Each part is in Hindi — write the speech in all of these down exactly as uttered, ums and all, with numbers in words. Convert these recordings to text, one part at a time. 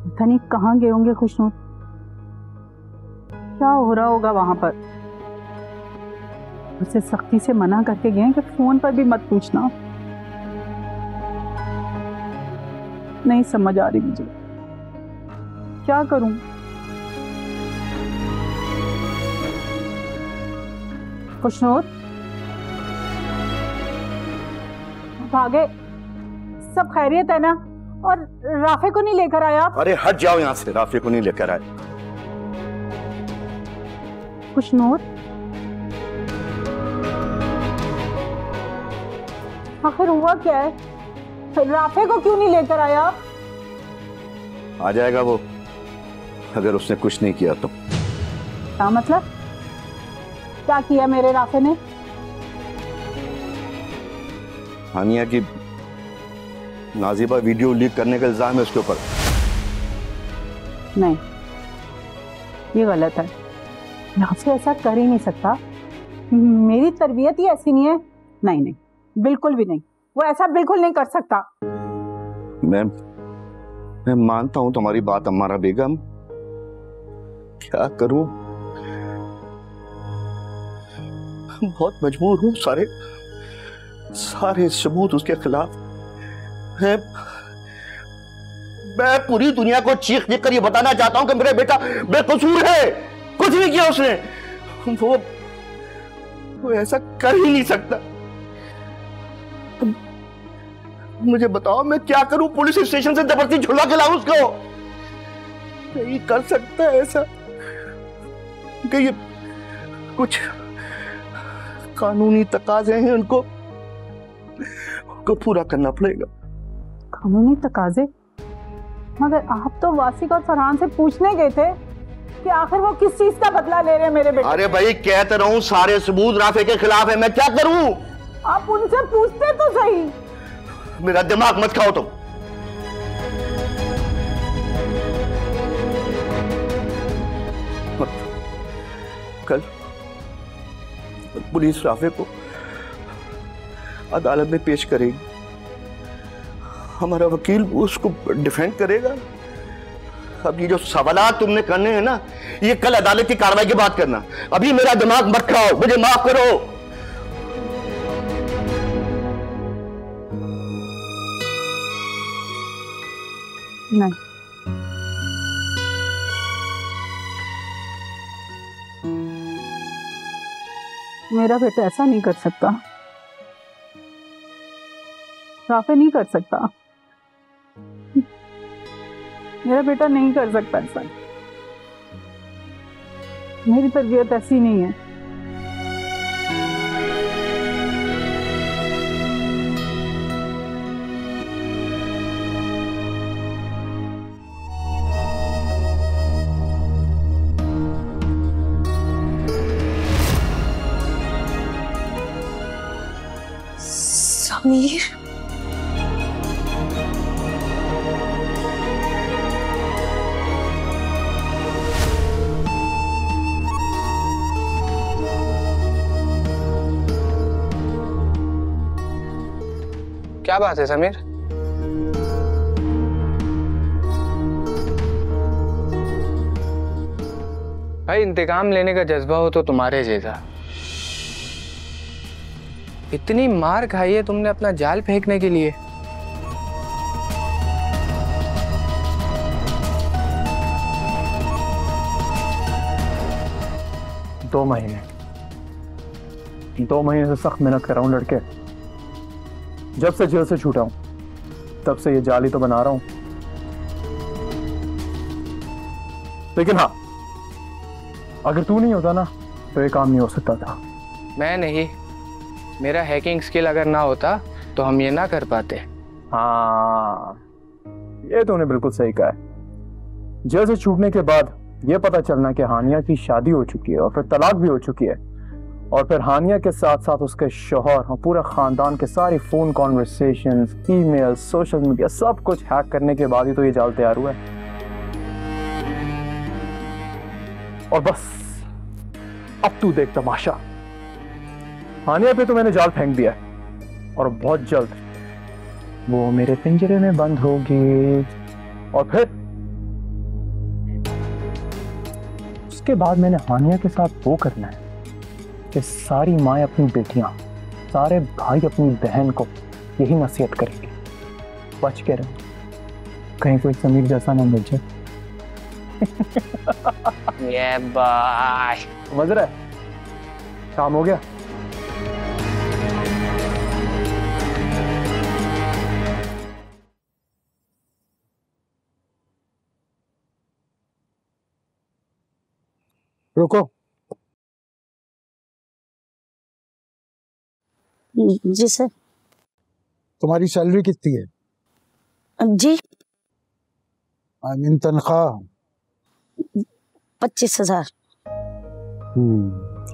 पता नहीं कहाँ गए होंगे खुशनूर, क्या हो रहा होगा वहां पर। उसे सख्ती से मना करके गए कि फोन पर भी मत पूछना। नहीं समझ आ रही मुझे, क्या करूं। खुशनूर भागे, सब खैरियत है ना? और राफे को नहीं लेकर आया? अरे हट जाओ यहाँ से, राफे को नहीं लेकर आए। खुशनूर आखिर हुआ क्या है? राफे को क्यों नहीं लेकर आया? आ जाएगा वो, अगर उसने कुछ नहीं किया तो। क्या मतलब? क्या किया मेरे राफे ने? हानिया की नाजिबा वीडियो लीक करने का इल्जाम है उसके ऊपर। नहीं, ये गलत है। राफे ऐसा कर ही नहीं सकता, मेरी तरबियत ही ऐसी नहीं है। नहीं नहीं, बिल्कुल भी नहीं, वो ऐसा बिल्कुल नहीं कर सकता। मैं मैं मानता हूं तुम्हारी बात अम्मारा बेगम, क्या करूं, बहुत मजबूर हूं। सारे सारे सबूत उसके खिलाफ है। मैं पूरी दुनिया को चीख चीख कर ये बताना चाहता हूं कि मेरा बेटा बेकसूर है, कुछ नहीं किया उसने। वो वो ऐसा कर ही नहीं सकता। मुझे बताओ मैं क्या करूं? पुलिस स्टेशन से जबरदस्ती झुला के लाऊं उसको? नहीं कर सकता ऐसा, कि ये कुछ कानूनी तकाजे हैं, उनको उनको पूरा करना पड़ेगा। कानूनी तकाजे? मगर आप तो वासिक और फरहान से पूछने गए थे कि आखिर वो किस चीज का बदला ले रहे हैं मेरे बेटे। अरे भाई कहते रहूं सारे सबूत राफे के खिलाफ है, मैं क्या करूं? आप उनसे पूछते तो सही। मेरा दिमाग मत खाओ तुम। कल पुलिस राफे को अदालत में पेश करेगी, हमारा वकील उसको डिफेंड करेगा। अब ये जो सवालात तुमने करने हैं ना, ये कल अदालत की कार्रवाई की बात करना। अभी मेरा दिमाग मत खाओ, मुझे माफ करो। नहीं, मेरा बेटा ऐसा नहीं कर सकता। राफे नहीं कर सकता, मेरा बेटा नहीं कर सकता ऐसा। मेरी तरबियत ऐसी नहीं है। समीर, क्या बात है समीर? भाई इंतकाम लेने का जज्बा हो तो तुम्हारे जैसा। इतनी मार खाई है तुमने अपना जाल फेंकने के लिए। दो महीने दो महीने से सख्त मेहनत कर रहा हूं लड़के। जब से जेल से छूटा हूं तब से ये जाल ही तो बना रहा हूं। लेकिन हाँ, अगर तू नहीं होता ना तो ये काम नहीं हो सकता था। मैं नहीं, मेरा हैकिंग स्किल अगर ना होता तो हम ये ना कर पाते। हाँ, ये तूने बिल्कुल सही कहा है। जेल से छूटने के बाद ये पता चलना कि हानिया की शादी हो चुकी है और फिर तलाक भी हो चुकी है, और फिर हानिया के साथ साथ उसके शौहर और पूरे खानदान के सारी phone conversations, email, social media सब कुछ हैक करने के बाद ही तो ये जाल तैयार हुआ है। और बस अब तू देख तमाशा। हानिया पे तो मैंने जाल फेंक दिया है और बहुत जल्द वो मेरे पिंजरे में बंद होगी, और फिर उसके बाद मैंने हानिया के साथ वो करना है कि सारी माएँ अपनी बेटियां, सारे भाई अपनी बहन को यही नसीहत करेंगे, बच के रहो, कहीं कोई समीर जैसा ना मिल जाए। ये बाय समझ रहा है? काम हो गया। रुको। जी सर। तुम्हारी सैलरी कितनी है? जी आई मीन तनख्वाह। पच्चीस हजार। हम्म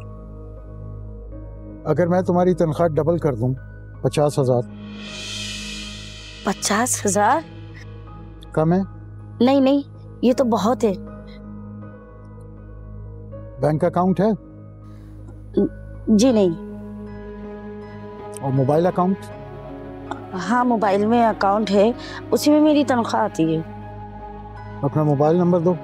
अगर मैं तुम्हारी तनख्वाह डबल कर दूं, पचास हजार। पचास हजार? कम है? नहीं नहीं, ये तो बहुत है। बैंक अकाउंट है? जी नहीं। और मोबाइल अकाउंट? हाँ, मोबाइल में अकाउंट है, उसी में मेरी तनख्वाह आती है। अपना मोबाइल नंबर दो।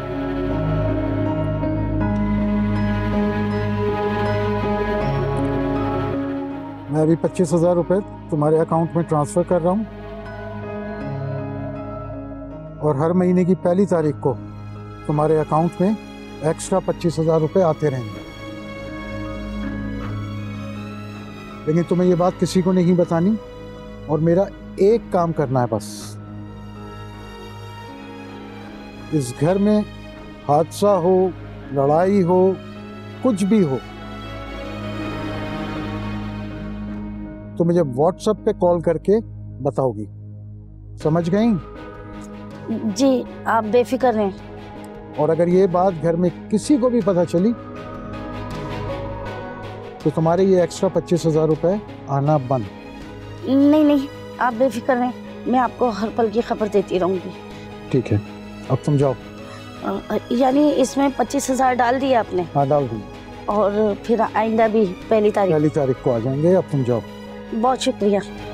मैं अभी पच्चीस हजार रुपये तुम्हारे अकाउंट में ट्रांसफर कर रहा हूँ और हर महीने की पहली तारीख को तुम्हारे अकाउंट में एक्स्ट्रा पच्चीस हजार रुपये आते रहेंगे। लेकिन तुम्हें ये बात किसी को नहीं बतानी और मेरा एक काम करना है बस। इस घर में हादसा हो, लड़ाई हो, कुछ भी हो तो मुझे व्हाट्सएप पे कॉल करके बताओगी, समझ गई? जी, आप बेफिक्र रहें। और अगर ये बात घर में किसी को भी पता चली तो तुम्हारे ये एक्स्ट्रा पच्चीस हजार रुपए आना बंद। नहीं नहीं, आप बेफिक्र रहें, मैं आपको हर पल की खबर देती रहूंगी। ठीक है, अब तुम जाओ। यानी इसमें पच्चीस हजार डाल दिए आपने? हाँ, डाल दूँ। और फिर आइंदा भी पहली तारीख पहली तारीख को आ जाएंगे। अब तुम जाओ। बहुत शुक्रिया।